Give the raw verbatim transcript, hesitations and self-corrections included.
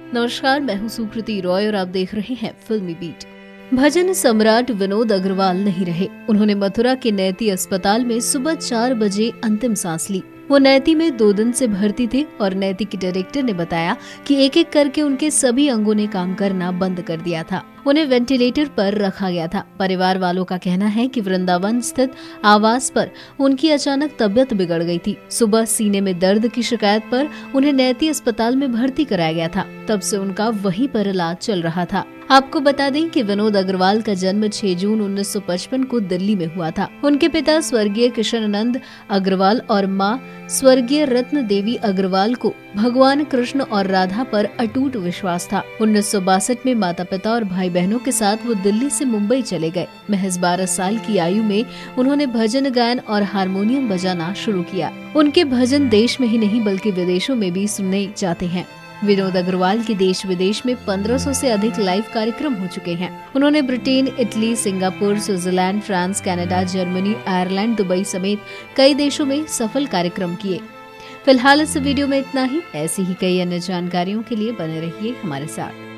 नमस्कार, मैं हूं सुकृति रॉय और आप देख रहे हैं फिल्मी बीट। भजन सम्राट विनोद अग्रवाल नहीं रहे। उन्होंने मथुरा के नैती अस्पताल में सुबह चार बजे अंतिम सांस ली। वो नैती में दो दिन से भर्ती थे और नैती के डायरेक्टर ने बताया कि एक एक करके उनके सभी अंगों ने काम करना बंद कर दिया था। उन्हें वेंटिलेटर पर रखा गया था। परिवार वालों का कहना है कि वृंदावन स्थित आवास पर उनकी अचानक तबीयत बिगड़ गई थी। सुबह सीने में दर्द की शिकायत पर उन्हें नैती अस्पताल में भर्ती कराया गया था। तब से उनका वहीं पर इलाज चल रहा था। आपको बता दें कि विनोद अग्रवाल का जन्म छह जून उन्नीस सौ पचपन को दिल्ली में हुआ था। उनके पिता स्वर्गीय किशनानंद अग्रवाल और माँ स्वर्गीय रत्न देवी अग्रवाल को भगवान कृष्ण और राधा पर अटूट विश्वास था। उन्नीस सौ बासठ में माता पिता और भाई बहनों के साथ वो दिल्ली से मुंबई चले गए। महज बारह साल की आयु में उन्होंने भजन गायन और हारमोनियम बजाना शुरू किया। उनके भजन देश में ही नहीं बल्कि विदेशों में भी सुने जाते हैं। विनोद अग्रवाल के देश विदेश में पंद्रह सौ से अधिक लाइव कार्यक्रम हो चुके हैं। उन्होंने Britain, Italy, Singapore, Switzerland, France, Canada, Germany, Ireland, Dubai समेत कई देशों में सफल कार्यक्रम किए। फिलहाल इस वीडियो में इतना ही। ऐसी ही कई अन्य जानकारियों के लिए बने रहिए हमारे साथ।